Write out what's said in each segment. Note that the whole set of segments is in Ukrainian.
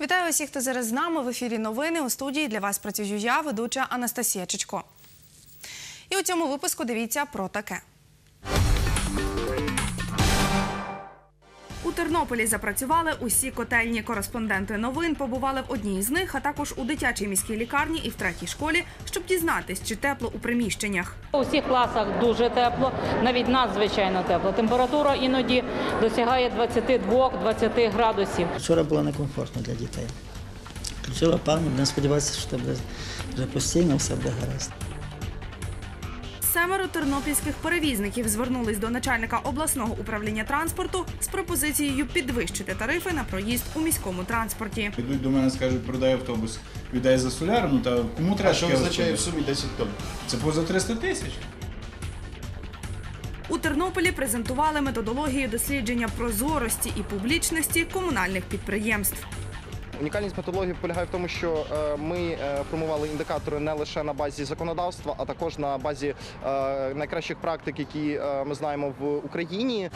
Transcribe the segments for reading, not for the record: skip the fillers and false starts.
Вітаю усіх, хто зараз з нами. В ефірі новини. У студії для вас працюю я, ведуча Анастасія Чичко. І у цьому випуску дивіться про таке. У Тернополі запрацювали усі котельні. Кореспонденти новин побували в одній з них, а також у дитячій міській лікарні і в третій школі, щоб дізнатись, чи тепло у приміщеннях. У всіх класах дуже тепло, навіть надзвичайно тепло. Температура іноді досягає 22-20 градусів. Вчора було некомфортно для дітей. Включила опалення, будемо сподіватися, що буде вже постійно, все буде гаразд. 7 тернопільських перевізників звернулись до начальника обласного управління транспорту з пропозицією підвищити тарифи на проїзд у міському транспорті. Йдуть до мене, скажуть, продай автобус, віддай за соляр, ну та кому треба? Що визначає в сумі 10 тонн? Це поза 300 тисяч. У Тернополі презентували методологію дослідження прозорості і публічності комунальних підприємств. Унікальність методології полягає в тому, що ми формували індикатори не лише на базі законодавства, а також на базі найкращих практик, які ми знаємо в Україні.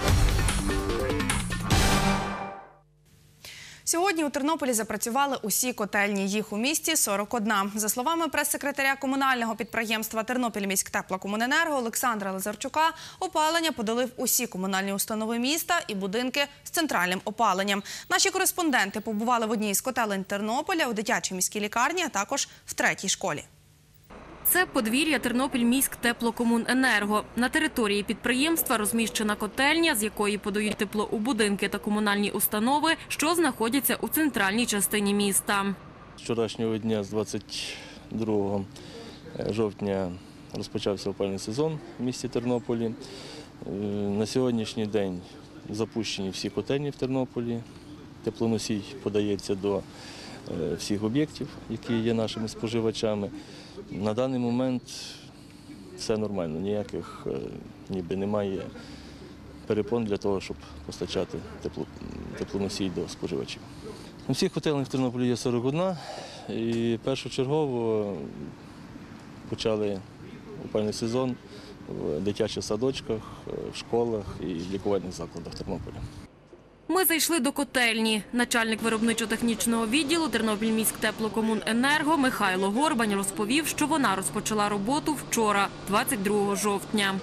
Сьогодні у Тернополі запрацювали усі котельні. Їх у місті 41. За словами прес-секретаря комунального підприємства «Тернопільміськтеплокомуненерго» Олександра Лазарчука, опалення подали в усі комунальні установи міста і будинки з центральним опаленням. Наші кореспонденти побували в одній з котелень Тернополя, у дитячій міській лікарні, а також в третій школі. Це подвір'я «Тернопільміськтеплокомуненерго». На території підприємства розміщена котельня, з якої подають тепло у будинки та комунальні установи, що знаходяться у центральній частині міста. З вчорашнього дня, з 22 жовтня, розпочався опалювальний сезон в місті Тернополі. На сьогоднішній день запущені всі котельні в Тернополі. Теплоносій подається до всіх об'єктів, які є нашими споживачами. На даний момент все нормально, ніяких ніби немає перепон для того, щоб постачати теплоносій до споживачів. У всіх котельнях в Тернополі є 41, і першочергово почали опалювальний сезон в дитячих садочках, в школах і в лікувальних закладах Тернополя. Ми зайшли до котельні. Начальник виробничо-технічного відділу «Тернопільміськтеплокомуненерго» Михайло Горбань розповів, що вона розпочала роботу вчора, 22 жовтня.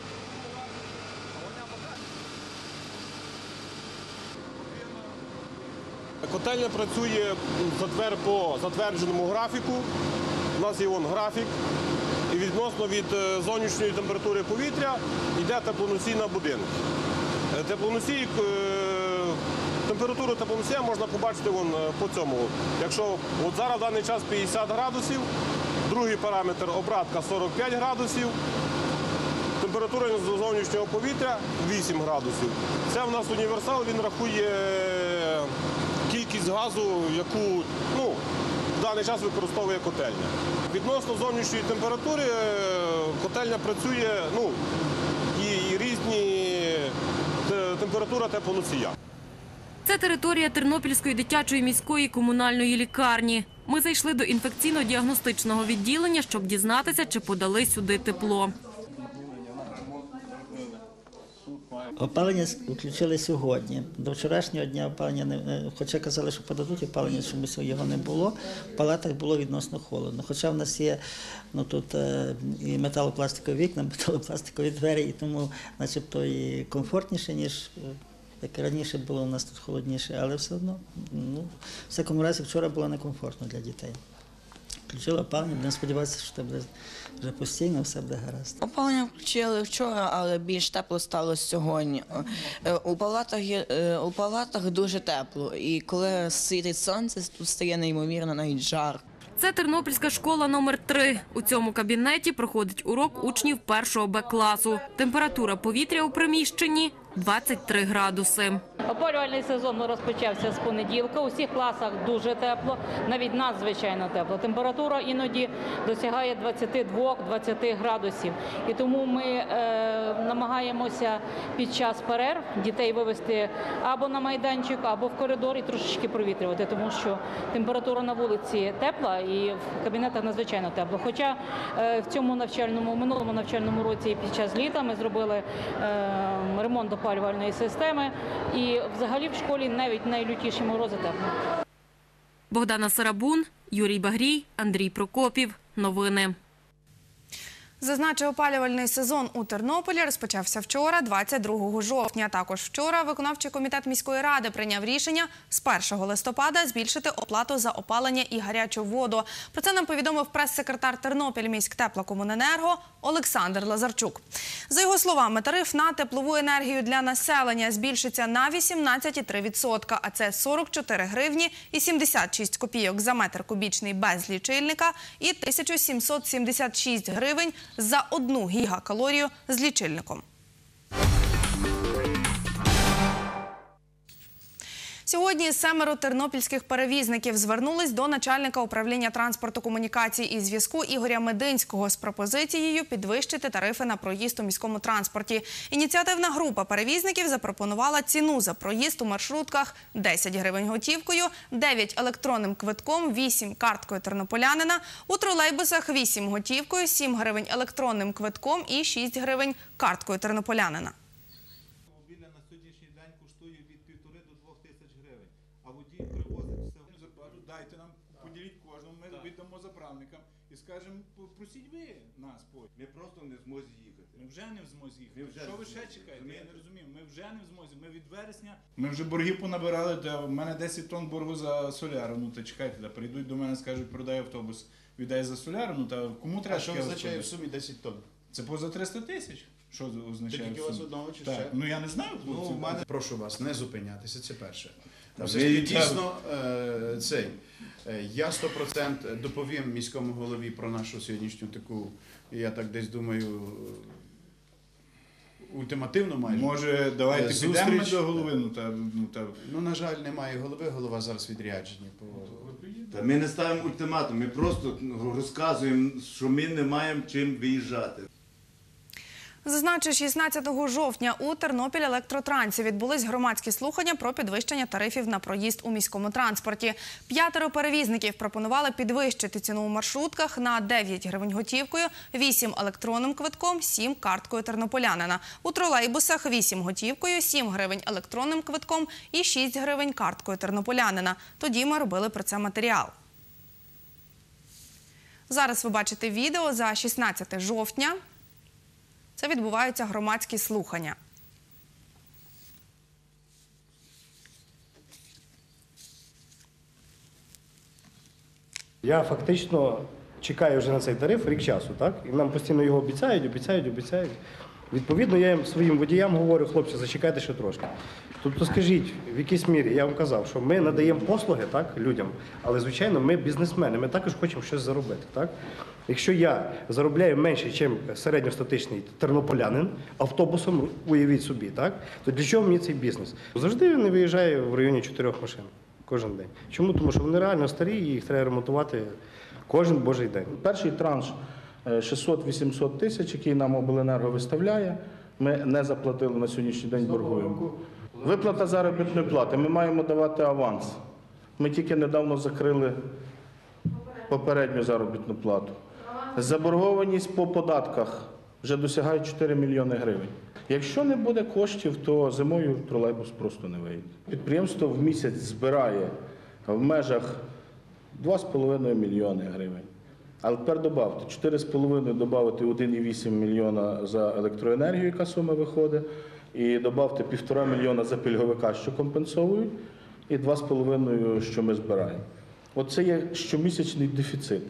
Котельня працює по затвердженому графіку. У нас є графік. І відносно від зовнішньої температури повітря йде теплоносій на будинок. Температуру теплоносія можна побачити по цьому. Якщо зараз в даний час 50 градусів, другий параметр обратка 45 градусів, температура зовнішнього повітря 8 градусів. Це в нас універсал, він рахує кількість газу, яку в даний час використовує котельня. Відносно зовнішньої температури котельня працює і різні температура теплоносія. Це територія Тернопільської дитячої міської комунальної лікарні. Ми зайшли до інфекційно-діагностичного відділення, щоб дізнатися, чи подали сюди тепло. Опалення включили сьогодні. До вчорашнього дня опалення, хоча казали, що подадуть опалення, чомусь його не було. В палатах було відносно холодно. Хоча в нас є тут і металопластикові вікна, металопластикові двері, і тому начебто і комфортніше, ніж як раніше було, у нас тут холодніше, але все одно, в всякому разі, вчора було некомфортно для дітей. Включили опалення, будемо сподіватися, що це буде вже постійно, все буде гаразд. Опалення включили вчора, але більш тепло стало сьогодні. У палатах дуже тепло, і коли світить сонце, тут стає неймовірно навіть жар. Це Тернопільська школа номер 3. У цьому кабінеті проходить урок учнів 1 Б-класу. Температура повітря у приміщенні – 23 градуси. Опалювальний сезон розпочався з понеділка. У всіх класах дуже тепло, навіть надзвичайно тепло. Температура іноді досягає 22-20 градусів. І тому ми намагаємося під час перерв дітей вивести або на майданчик, або в коридор і трошечки провітрювати, тому що температура на вулиці тепла і в кабінетах надзвичайно тепло. Хоча в минулому навчальному році під час літа ми зробили ремонт опалювальної системи, і взагалі в школі навіть найлютіші морози тепло. Богдана Сарабун, Юрій Багрій, Андрій Прокопів. Новини. Зазначу, опалювальний сезон у Тернополі розпочався вчора, 22 жовтня. Також вчора виконавчий комітет міської ради прийняв рішення з 1 листопада збільшити оплату за опалення і гарячу воду. Про це нам повідомив прес-секретар Тернопільміськтеплокомуненерго Олександр Лазарчук. За його словами, тариф на теплову енергію для населення збільшиться на 18,3%, а це 44 гривні і 76 копійок за метр кубічний без лічильника і 1776 гривень за 1 гігакалорію з лічильником. Сьогодні 7 тернопільських перевізників звернулись до начальника управління транспорту, комунікацій і зв'язку Ігоря Мединського з пропозицією підвищити тарифи на проїзд у міському транспорті. Ініціативна група перевізників запропонувала ціну за проїзд у маршрутках 10 гривень готівкою, 9 електронним квитком, 8 карткою тернополянина, у тролейбусах 8 готівкою, 7 гривень електронним квитком і 6 гривень карткою тернополянина. На сьогоднішній день коштує від 1,5 до 2 тисяч гривень, а водій привозить все. Дайте нам, поділіть кожному, ми віддамо заправникам і скажемо, просіть ви нас потім. Ми просто не в змозі їхати. Ми вже не в змозі їхати. Вже Що ви не ще змозі. чекаєте? Я не розумію. Ми вже не в змозі. Ми від вересня. Ми вже борги понабирали, в мене 10 тонн боргу за соляру. Ну то чекайте, прийдуть до мене, скажуть, продай автобус, віддай за соляру. Ну та кому треба? А що означає в сумі 10 тонн? Це поза 300 тисяч. Що означає? Тільки в у вас сумі? одного чи Так. ще? Ну я не знаю. хлопці. Прошу вас не зупинятися, це перше. Та Все ви ж таки, дійсно, я 100% доповім міському голові про нашу сьогоднішню таку, я так десь думаю, ультимативну майже. Може, давайте Зустріч. підемо до голови? Ну, на жаль, немає голови, голова зараз відряджені. Та ми не ставимо ультиматум, ми просто розказуємо, що ми не маємо чим виїжджати. Зазначу, 16 жовтня у Тернопіль-Електротрансі відбулись громадські слухання про підвищення тарифів на проїзд у міському транспорті. 5 перевізників пропонували підвищити ціну у маршрутках на 9 гривень готівкою, 8 електронним квитком, 7 карткою тернополянина. У тролейбусах 8 готівкою, 7 гривень електронним квитком і 6 гривень карткою тернополянина. Тоді ми робили про це матеріал. Зараз ви бачите відео за 16 жовтня. Це відбуваються громадські слухання. Я фактично чекаю вже на цей тариф рік часу, так? І нам постійно його обіцяють. Відповідно, я їм своїм водіям говорю, хлопці, зачекайте ще трошки. Тобто скажіть, в якійсь мірі, я вам казав, що ми надаємо послуги, так, людям, але, звичайно, ми бізнесмени, ми також хочемо щось заробити, так? Якщо я заробляю менше, ніж середньостатичний тернополянин автобусом, уявіть собі, так, то для чого мені цей бізнес? Завжди він виїжджає в районі 4 машин кожен день. Чому? Тому що вони реально старі і їх треба ремонтувати кожен божий день. Перший транш 600-800 тисяч, який нам обленерго виставляє, ми не заплатили на сьогоднішній день боргуємо. Виплата заробітної плати. Ми маємо давати аванс. Ми тільки недавно закрили попередню заробітну плату. Заборгованість по податках вже досягає 4 мільйони гривень. Якщо не буде коштів, то зимою тролейбус просто не вийде. Підприємство в місяць збирає в межах 2,5 мільйони гривень. Але тепер добавте, 4,5 додати 1,8 мільйона за електроенергію, яка сума виходить, і додавте 1,5 мільйона за пільговика, що компенсовують, і 2,5, що ми збираємо. Оце є щомісячний дефіцит.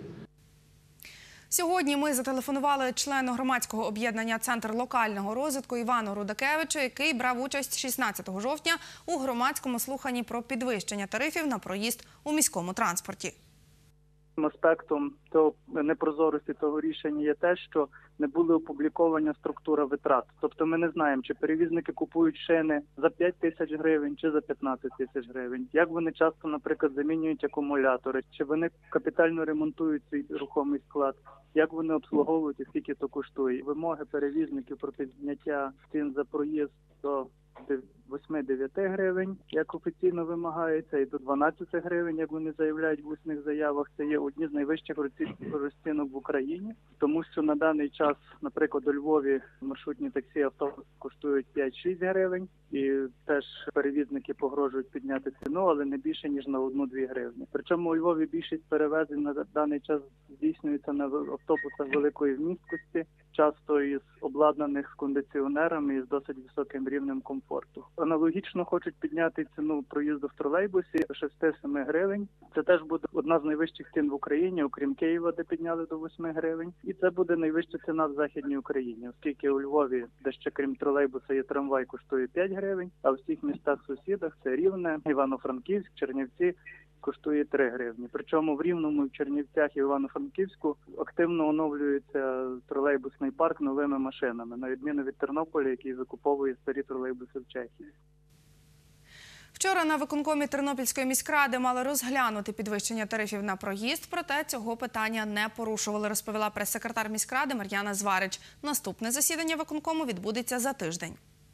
Сьогодні ми зателефонували члену громадського об'єднання «Центр локального розвитку» Івану Рудакевичу, який брав участь 16 жовтня у громадському слуханні про підвищення тарифів на проїзд у міському транспорті. Аспектом непрозорості того рішення є те, що не була опублікована структура витрат. Тобто ми не знаємо, чи перевізники купують шини за 5 тисяч гривень, чи за 15 тисяч гривень. Як вони часто, наприклад, замінюють акумулятори, чи вони капітально ремонтують свій рухомий склад, як вони обслуговують і скільки то коштує. Вимоги перевізників про підняття цін за проїзд до 8-9 гривень, як офіційно вимагається, і до 12 гривень, як вони заявляють в усних заявах. Це є одні з найвищих розцінок в Україні, тому що на даний час, наприклад, у Львові маршрутні таксі, автобуси коштують 5-6 гривень, і теж перевізники погрожують підняти ціну, але не більше, ніж на 1-2 гривні. Причому у Львові більшість перевезень на даний час здійснюється на автобусах великої вмісткості, часто із обладнаних кондиціонерами і з досить високим рівнем комфорту. Аналогічно хочуть підняти ціну проїзду в тролейбусі до 6-7 гривень. Це теж буде одна з найвищих цін в Україні, окрім Києва, де підняли до 8 гривень. І це буде найвища ціна в Західній Україні, оскільки у Львові, де ще крім тролейбуса є трамвай, коштує 5 гривень, а в всіх містах-сусідах – це Рівне, Івано-Франківськ, Чернівці – коштує 3 гривні. Причому в Рівному, в Чернівцях і Івано-Франківську активно оновлюється тролейбусний парк новими машинами, на відміну від Тернополя, який закуповує старі тролейбуси в Чехії. Вчора на виконкомі Тернопільської міськради мали розглянути підвищення тарифів на проїзд, проте цього питання не порушували, розповіла прес-секретар міськради Мар'яна Зварич. Наступне засідання виконкому відбудеться за тиждень.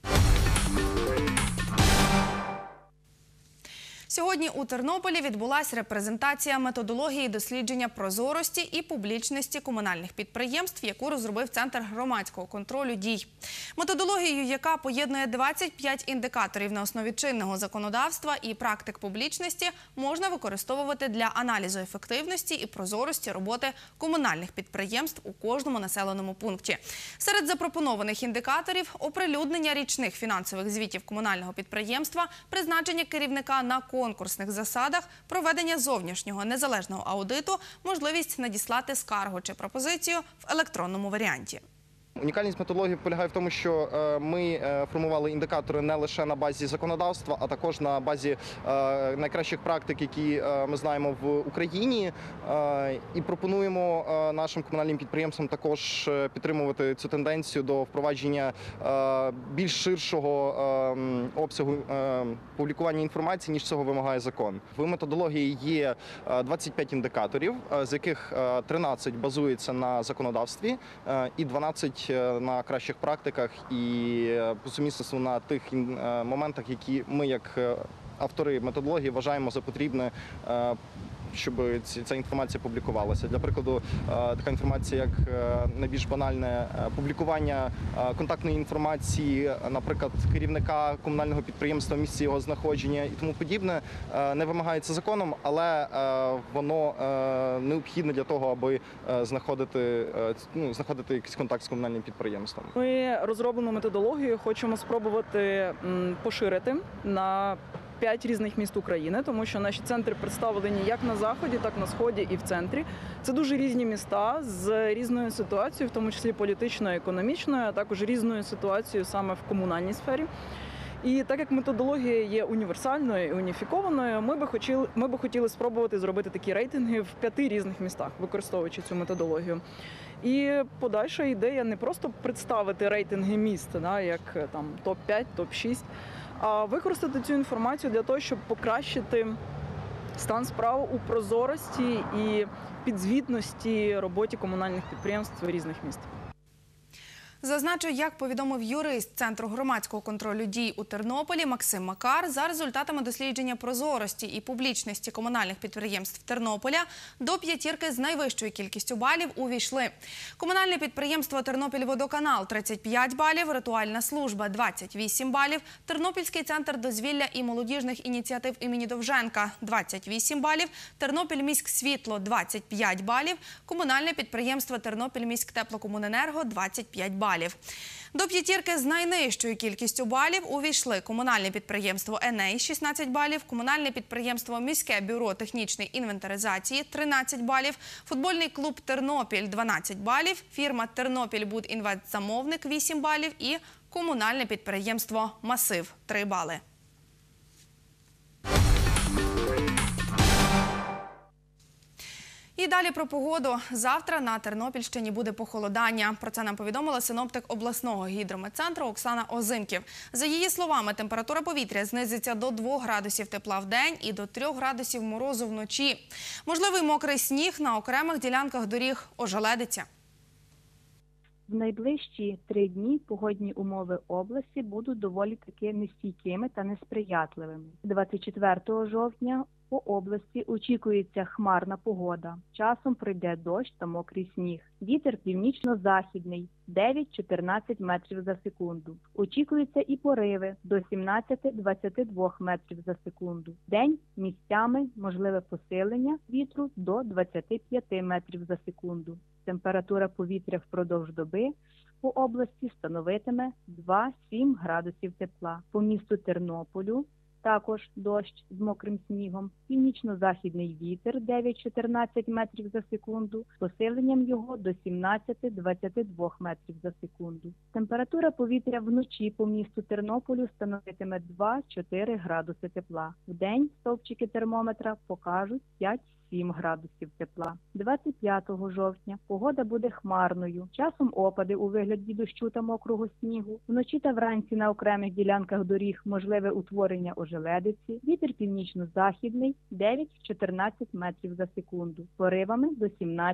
Сьогодні у Тернополі відбулася репрезентація методології дослідження прозорості і публічності комунальних підприємств, яку розробив Центр громадського контролю «Дій». Методологію, яка поєднує 25 індикаторів на основі чинного законодавства і практик публічності, можна використовувати для аналізу ефективності і прозорості роботи комунальних підприємств у кожному населеному пункті. Серед запропонованих індикаторів – оприлюднення річних фінансових звітів комунального підприємства, призначення керівника на конкурсних засадах, проведення зовнішнього незалежного аудиту, можливість надіслати скаргу чи пропозицію в електронному варіанті. Унікальність методології полягає в тому, що ми формували індикатори не лише на базі законодавства, а також на базі найкращих практик, які ми знаємо в Україні. І пропонуємо нашим комунальним підприємствам також підтримувати цю тенденцію до впровадження більш ширшого обсягу публікування інформації, ніж цього вимагає закон. В методології є 25 індикаторів, з яких 13 базується на законодавстві і 12 на кращих практиках і по сумісництву на тих моментах, які ми, як автори методології, вважаємо за потрібне, щоб ця інформація публікувалася. Для прикладу, така інформація, як найбільш банальне публікування контактної інформації, наприклад, керівника комунального підприємства, місця його знаходження і тому подібне, не вимагається законом, але воно необхідне для того, аби знаходити якийсь контакт з комунальним підприємством. Ми розроблену методологію хочемо спробувати поширити на 5 різних міст України, тому що наші центри представлені як на Заході, так на Сході і в центрі. Це дуже різні міста з різною ситуацією, в тому числі політичною, економічною, а також різною ситуацією саме в комунальній сфері. І так як методологія є універсальною і уніфікованою, ми би хотіли спробувати зробити такі рейтинги в 5 різних містах, використовуючи цю методологію. І подальша ідея не просто представити рейтинги міст, як там топ-5, топ-6, а використати цю інформацію для того, щоб покращити стан справ у прозорості і підзвітності роботі комунальних підприємств різних міст. Зазначу, як повідомив юрист Центру громадського контролю «Дій» у Тернополі Максим Макар, за результатами дослідження прозорості і публічності комунальних підприємств Тернополя до 5 з найвищою кількістю балів увійшли. Комунальне підприємство «Тернопільводоканал» – 35 балів, ритуальна служба – 28 балів, Тернопільський центр дозвілля і молодіжних ініціатив імені Довженка – 28 балів, Тернопільміськсвітло – 25 балів, комунальне підприємство «Тернопільміськтеплокомуненерго» – 25 балів. До 5 з найнижчою кількістю балів увійшли комунальне підприємство «Еней» – 16 балів, комунальне підприємство «Міське бюро технічної інвентаризації» – 13 балів, футбольний клуб «Тернопіль» – 12 балів, фірма «Тернопільбудінвестзамовник» – 8 балів і комунальне підприємство «Масив» – 3 бали. І далі про погоду. Завтра на Тернопільщині буде похолодання. Про це нам повідомила синоптик обласного гідрометцентру Оксана Озимків. За її словами, температура повітря знизиться до 2 градусів тепла в день і до 3 градусів морозу вночі. Можливий мокрий сніг на окремих ділянках доріг, ожеледиця. В найближчі 3 дні погодні умови області будуть доволі таки нестійкими та несприятливими. 24 жовтня по області очікується хмарна погода. Часом прийде дощ та мокрий сніг. Вітер північно-західний 9-14 метрів за секунду. Очікуються і пориви до 17-22 метрів за секунду. День місцями можливе посилення вітру до 25 метрів за секунду. Температура повітря впродовж доби по області становитиме 2-7 градусів тепла. По місту Тернополю також дощ з мокрим снігом, північно-західний вітер 9-14 метрів за секунду, з посиленням його до 17-22 метрів за секунду. Температура повітря вночі по місту Тернополю становитиме 2-4 градуси тепла. Вдень стовпчики термометра покажуть 5-7 градусів тепла. 25 жовтня погода буде хмарною. Часом опади у вигляді дощу та мокрого снігу. Вночі та вранці на окремих ділянках доріг можливе утворення ожеледиці. Вітер північно-західний 9-14 метрів за секунду. Поривами до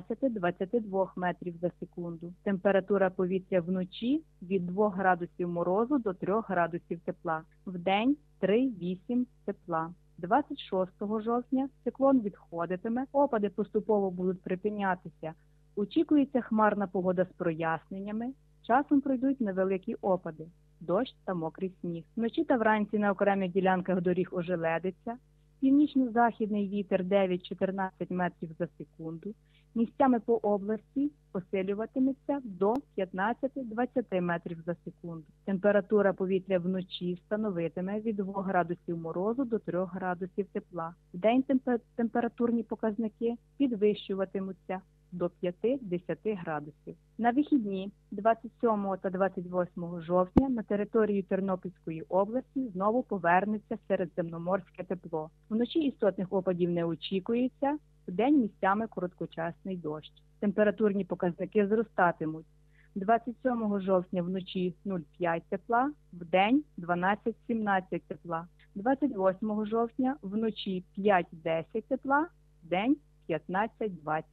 17-22 метрів за секунду. Температура повітря вночі від 2 градусів морозу до 3 градусів тепла. Вдень 3-8 тепла. 26 жовтня циклон відходитиме, опади поступово будуть припинятися. Очікується хмарна погода з проясненнями, часом пройдуть невеликі опади, дощ та мокрий сніг. Вночі та вранці на окремих ділянках доріг ожеледиться, північно-західний вітер 9-14 метрів за секунду, місцями по області посилюватиметься до 15-20 метрів за секунду. Температура повітря вночі становитиме від 2 градусів морозу до 3 градусів тепла. Вдень температурні показники підвищуватимуться до 5-10 градусів. На вихідні 27 та 28 жовтня на територію Тернопільської області знову повернеться середземноморське тепло. Вночі істотних опадів не очікується, вдень місцями короткочасний дощ. Температурні показники зростатимуть. 27 жовтня вночі 0,5 тепла, вдень 12-17 тепла. 28 жовтня вночі 5-10 тепла, вдень 15-20.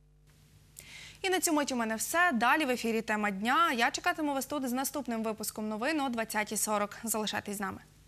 І на цю мить у мене все. Далі в ефірі тема дня. Я чекатиму вас тут з наступним випуском новин о 20:40. Залишайтесь з нами.